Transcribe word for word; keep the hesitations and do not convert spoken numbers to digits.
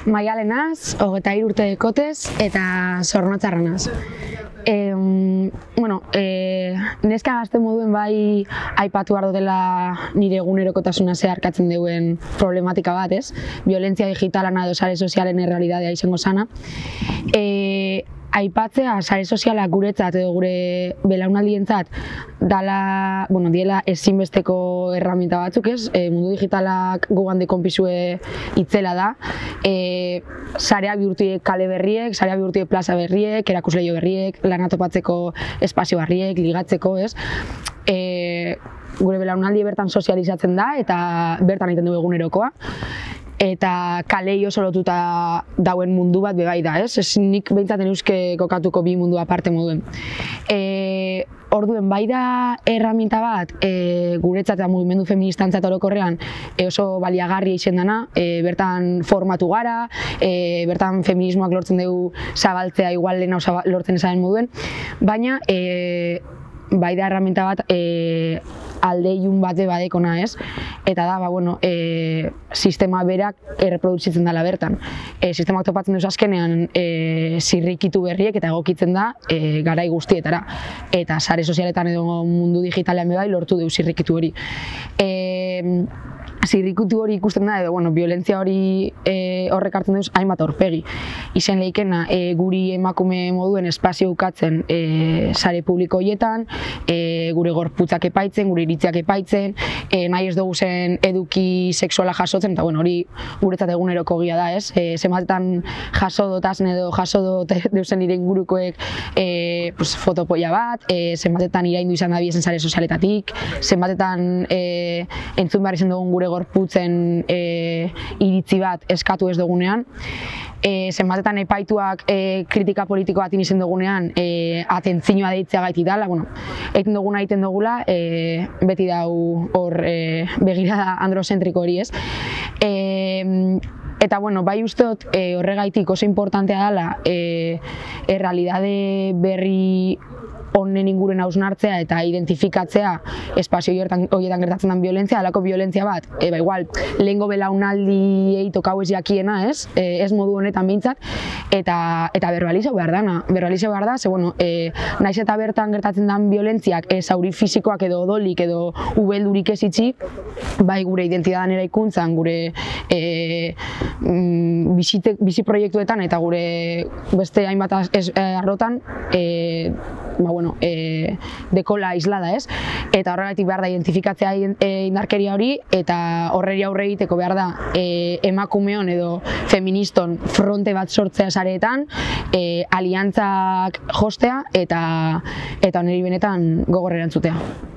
Maialenaz, hogeita hiru urte dekotez eta Zornotzarranaz. E, bueno, e, neska gazte moduen bai aipatu behar dutela nire egunerokotasuna zeharkatzen duen problematika bat, ez? Violentzia digitalana edo sare sozialen errealitatea izango sana. E, aipatzea sare sozialak guretzat edo gure belaunaldientzat dala, bueno, diela ezinbesteko erraminta batzuk, ez? E, mundu digitalak gugan dekonpizue itzela da. E, sarea bihurtiek kale berriek, sarea bihurtiek plaza berriek, erakusleio berriek, lana topatzeko espazio berriek, ligatzeko, ez? E, gure belaunaldi bertan sozializatzen da eta bertan egiten du egunerokoa. Eta kalei oso lotuta dauen mundu bat bebai da, ez? Ez nik behintzaten euske kokatuko bi mundu aparte moduen. E, orduen bai da erraminta bat, e, guretzat eta mugimendu feministantzat orokorrean e, oso baliagarria izen dana, e, bertan formatu gara, e, bertan feminismoak lortzen dugu zabaltzea igual lehena lortzen esaten moduen, baina e, bai da erraminta bat e, alde ilun bate badekona, ez? Eta da, ba, bueno, e, sistema berak erreproduzitzen dela bertan. E, sistemak topatzen duz azkenean e, zirrikitu berriek eta egokitzen da e, garai guztietara. Eta sare sozialetan edo mundu digitalean bebai lortu du zirrikitu hori. E, zirrikitu hori ikusten da edo, bueno, violentzia hori e, horrek hartzen duz hainbat aurpegi. Izen lehikena, e, guri emakume moduen espazio ukatzen e, sare publiko horietan, e, gure gorputzak epaitzen, gure iritziak epaitzen, e, nahi ez dugu zen eduki sexuala jasotzen, eta bueno, hori guretzat eguneroko gia da, ez? E, zenbatetan jaso dotazen edo jaso dut deusen nire ingurukoek e, pues, fotopoia bat, e, zenbatetan iraindu izan da biezen sare sozialetatik, zenbatetan e, entzun behar izan dugun gure gorputzen e, iritzi bat eskatu ez dugunean, e, zenbatetan epaituak e, kritika politiko bat izen dugunean e, atentzioa deitzea gaiti dala, bueno, egiten duguna egiten dugula, e, beti dau hor e, begirada androzentriko hori, ez? E, eta bueno, bai usteot e, horregaitik oso importantea dela e, errealidade berri honen inguren hausnartzea eta identifikatzea espazio horietan gertatzen den violentzia, alako violentzia bat, e, ba, igual, lehengo belaunaldiei tokau ez jakiena, ez? E, ez modu honetan behintzat, eta, eta berbalizau behar dana. Berbalizau behar da, ze, bueno, e, naiz eta bertan gertatzen den violentziak, e, zauri fisikoak edo odolik edo ubeldurik ez itxi, bai gure identidadan eraikuntzan, gure e, mm, bizite, bizi proiektuetan eta gure beste hainbat ez, e, arrotan, e, ba, bueno, E, dekola aislada, ez? Eta horregatik behar da identifikatzea e, indarkeria hori eta horreri aurre egiteko behar da e, emakumeon edo feministon fronte bat sortzea sareetan, e, aliantzak jostea eta eta oneri benetan gogor erantzutea.